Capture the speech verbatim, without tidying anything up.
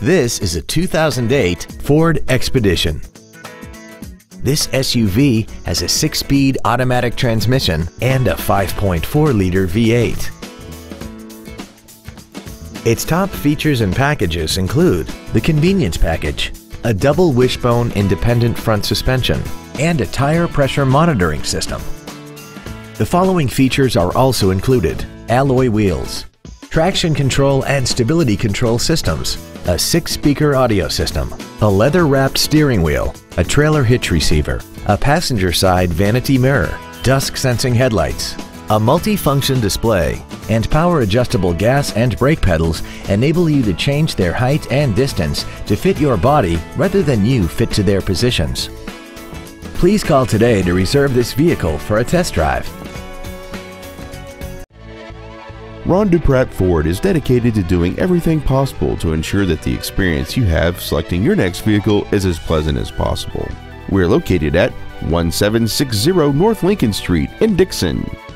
This is a two thousand eight Ford Expedition. This S U V has a six-speed automatic transmission and a five point four liter V eight. Its top features and packages include the convenience package, a double wishbone independent front suspension, and a tire pressure monitoring system. The following features are also included: alloy wheels, traction control and stability control systems, a six-speaker audio system, a leather-wrapped steering wheel, a trailer hitch receiver, a passenger side vanity mirror, dusk-sensing headlights, a multi-function display, and power-adjustable gas and brake pedals enable you to change their height and distance to fit your body rather than you fit to their positions. Please call today to reserve this vehicle for a test drive. Ron Dupratt Ford is dedicated to doing everything possible to ensure that the experience you have selecting your next vehicle is as pleasant as possible. We're located at one seven six zero North Lincoln Street in Dixon.